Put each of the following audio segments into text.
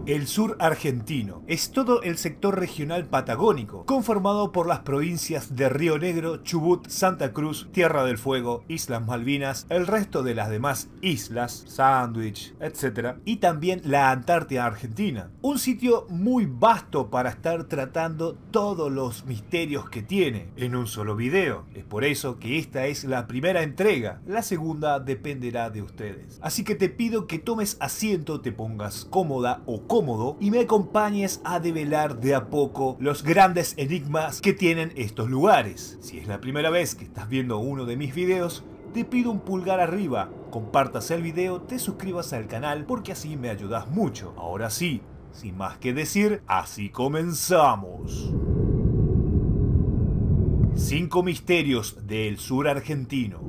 El sur argentino es todo el sector regional patagónico, conformado por las provincias de Río Negro, Chubut, Santa Cruz, Tierra del Fuego, Islas Malvinas, el resto de las demás islas, Sandwich, etc. Y también la Antártida Argentina. Un sitio muy vasto para estar tratando todos los misterios que tiene en un solo video. Es por eso que esta es la primera entrega, la segunda dependerá de ustedes. Así que te pido que tomes asiento, te pongas cómoda o cómodo y me acompañes a develar de a poco los grandes enigmas que tienen estos lugares. Si es la primera vez que estás viendo uno de mis videos, te pido un pulgar arriba, compartas el video, te suscribas al canal porque así me ayudas mucho. Ahora sí, sin más que decir, así comenzamos. 5 misterios del sur argentino.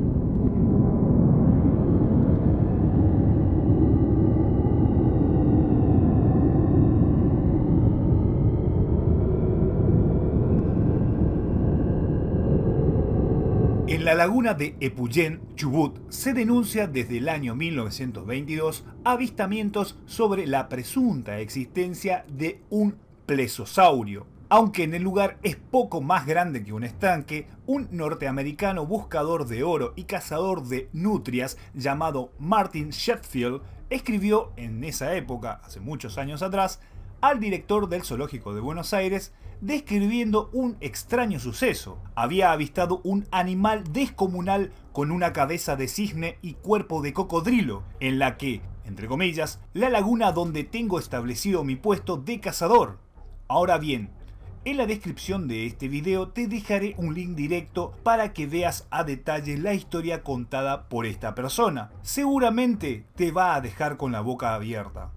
En la laguna de Epuyén, Chubut, se denuncia desde el año 1922 avistamientos sobre la presunta existencia de un plesiosaurio. Aunque en el lugar es poco más grande que un estanque, un norteamericano buscador de oro y cazador de nutrias llamado Martin Sheffield escribió en esa época, hace muchos años atrás, al director del Zoológico de Buenos Aires, describiendo un extraño suceso. Había avistado un animal descomunal con una cabeza de cisne y cuerpo de cocodrilo, en la que, entre comillas, la laguna donde tengo establecido mi puesto de cazador. Ahora bien, en la descripción de este video te dejaré un link directo para que veas a detalle la historia contada por esta persona. Seguramente te va a dejar con la boca abierta.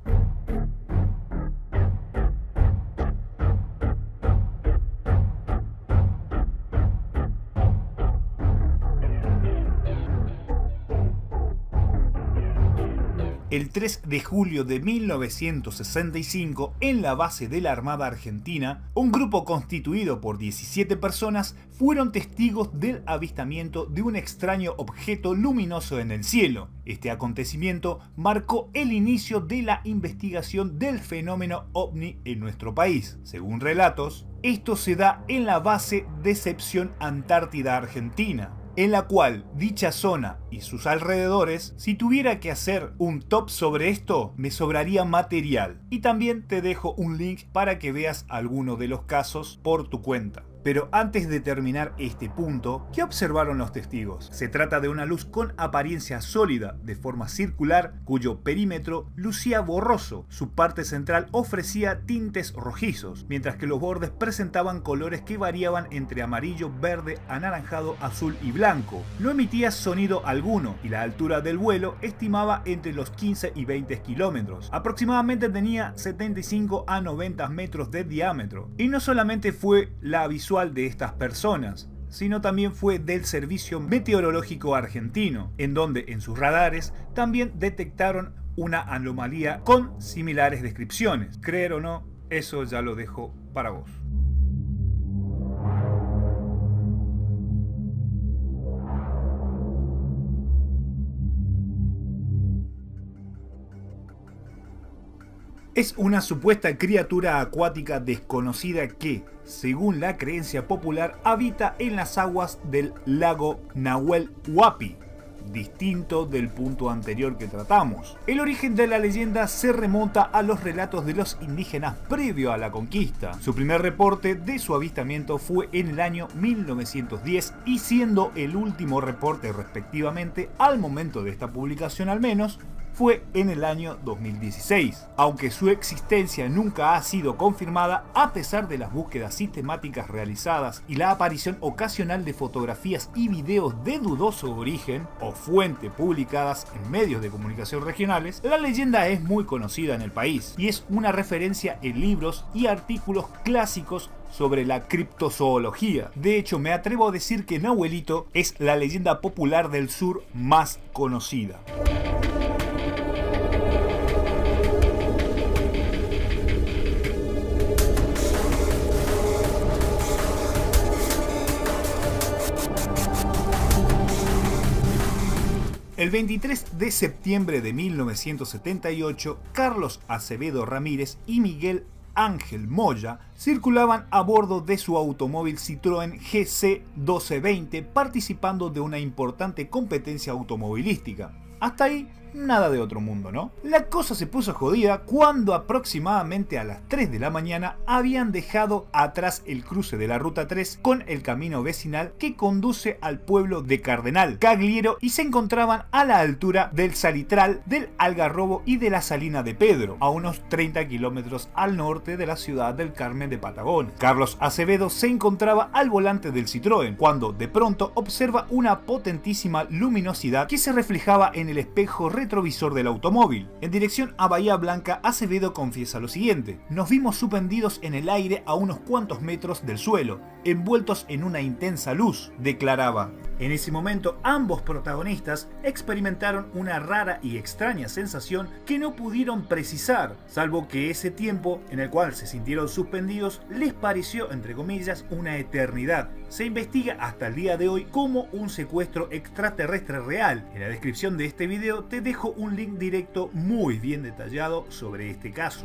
El 3 de julio de 1965, en la base de la Armada Argentina, un grupo constituido por 17 personas fueron testigos del avistamiento de un extraño objeto luminoso en el cielo. Este acontecimiento marcó el inicio de la investigación del fenómeno ovni en nuestro país. Según relatos, esto se da en la base Decepción Antártida Argentina, en la cual dicha zona y sus alrededores, si tuviera que hacer un top sobre esto, me sobraría material. Y también te dejo un link para que veas alguno de los casos por tu cuenta. Pero antes de terminar este punto, ¿qué observaron los testigos? Se trata de una luz con apariencia sólida, de forma circular, cuyo perímetro lucía borroso. Su parte central ofrecía tintes rojizos, mientras que los bordes presentaban colores que variaban entre amarillo, verde, anaranjado, azul y blanco. No emitía sonido alguno y la altura del vuelo estimaba entre los 15 y 20 kilómetros. Aproximadamente tenía 75 a 90 metros de diámetro. Y no solamente fue la visual de estas personas, sino también fue del Servicio Meteorológico Argentino, en donde en sus radares también detectaron una anomalía con similares descripciones. Creer o no, eso ya lo dejo para vos. Es una supuesta criatura acuática desconocida que, según la creencia popular, habita en las aguas del lago Nahuel Huapi, distinto del punto anterior que tratamos. El origen de la leyenda se remonta a los relatos de los indígenas previo a la conquista. Su primer reporte de su avistamiento fue en el año 1910 y siendo el último reporte respectivamente al momento de esta publicación al menos, fue en el año 2016. Aunque su existencia nunca ha sido confirmada, a pesar de las búsquedas sistemáticas realizadas y la aparición ocasional de fotografías y videos de dudoso origen o fuente publicadas en medios de comunicación regionales, la leyenda es muy conocida en el país y es una referencia en libros y artículos clásicos sobre la criptozoología. De hecho, me atrevo a decir que Nahuelito es la leyenda popular del sur más conocida. El 23 de septiembre de 1978, Carlos Acevedo Ramírez y Miguel Ángel Moya circulaban a bordo de su automóvil Citroën GC 1220 participando de una importante competencia automovilística. Hasta ahí, nada de otro mundo, ¿no? La cosa se puso jodida cuando aproximadamente a las 3 de la mañana habían dejado atrás el cruce de la Ruta 3 con el camino vecinal que conduce al pueblo de Cardenal Cagliero y se encontraban a la altura del Salitral, del Algarrobo y de la Salina de Pedro, a unos 30 kilómetros al norte de la ciudad del Carmen de Patagones. Carlos Acevedo se encontraba al volante del Citroën cuando de pronto observa una potentísima luminosidad que se reflejaba en el espejo retrovisor del automóvil. En dirección a Bahía Blanca, Acevedo confiesa lo siguiente: nos vimos suspendidos en el aire a unos cuantos metros del suelo, envueltos en una intensa luz, declaraba. En ese momento, ambos protagonistas experimentaron una rara y extraña sensación que no pudieron precisar, salvo que ese tiempo en el cual se sintieron suspendidos les pareció, entre comillas, una eternidad. Se investiga hasta el día de hoy como un secuestro extraterrestre real. En la descripción de este video te dejo un link directo muy bien detallado sobre este caso.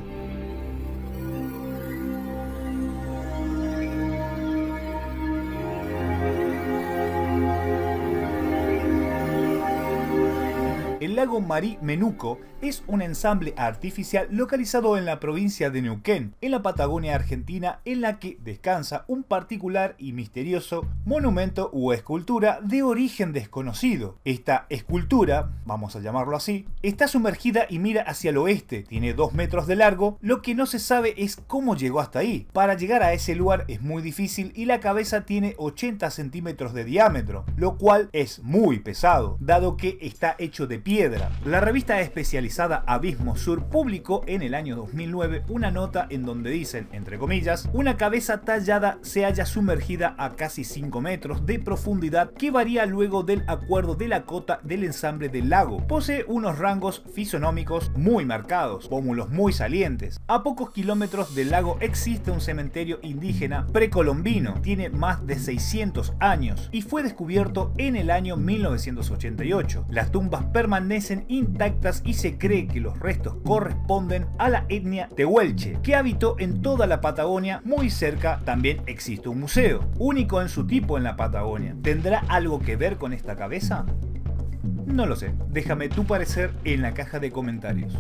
El lago Marí Menuco es un ensamble artificial localizado en la provincia de Neuquén, en la Patagonia Argentina, en la que descansa un particular y misterioso monumento o escultura de origen desconocido. Esta escultura, vamos a llamarlo así, está sumergida y mira hacia el oeste, tiene 2 metros de largo, lo que no se sabe es cómo llegó hasta ahí. Para llegar a ese lugar es muy difícil y la cabeza tiene 80 centímetros de diámetro, lo cual es muy pesado, dado que está hecho de piedra. La revista especializada Abismo Sur publicó en el año 2009 una nota en donde dicen, entre comillas, una cabeza tallada se halla sumergida a casi 5 metros de profundidad que varía luego del acuerdo de la cota del ensamble del lago. Posee unos rangos fisonómicos muy marcados, pómulos muy salientes. A pocos kilómetros del lago existe un cementerio indígena precolombino, tiene más de 600 años y fue descubierto en el año 1988. Las tumbas permanecen intactas y se cree que los restos corresponden a la etnia tehuelche, que habitó en toda la Patagonia. Muy cerca también existe un museo, único en su tipo en la Patagonia. ¿Tendrá algo que ver con esta cabeza? No lo sé, déjame tu parecer en la caja de comentarios.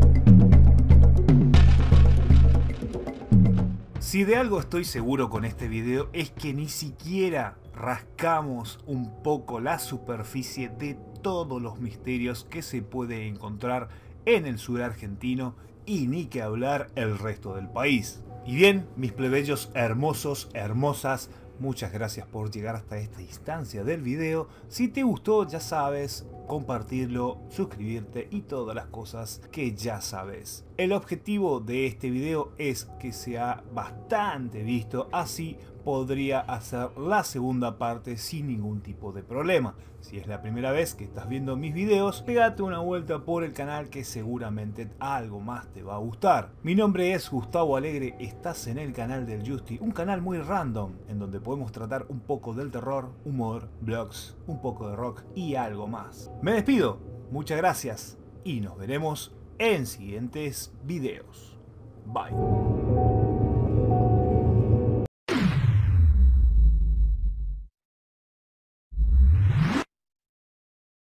Si de algo estoy seguro con este video es que ni siquiera rascamos un poco la superficie de todos los misterios que se puede encontrar en el sur argentino y ni que hablar el resto del país. Y bien, mis plebeyos hermosos, hermosas, muchas gracias por llegar hasta esta instancia del video. Si te gustó, ya sabes, compartirlo, suscribirte y todas las cosas que ya sabes. El objetivo de este video es que sea bastante visto, así podría hacer la segunda parte sin ningún tipo de problema. Si es la primera vez que estás viendo mis videos, pégate una vuelta por el canal que seguramente algo más te va a gustar. Mi nombre es Gustavo Alegre, estás en el canal del Justi, un canal muy random en donde podemos tratar un poco del terror, humor, vlogs, un poco de rock y algo más. Me despido, muchas gracias y nos veremos en siguientes videos. Bye.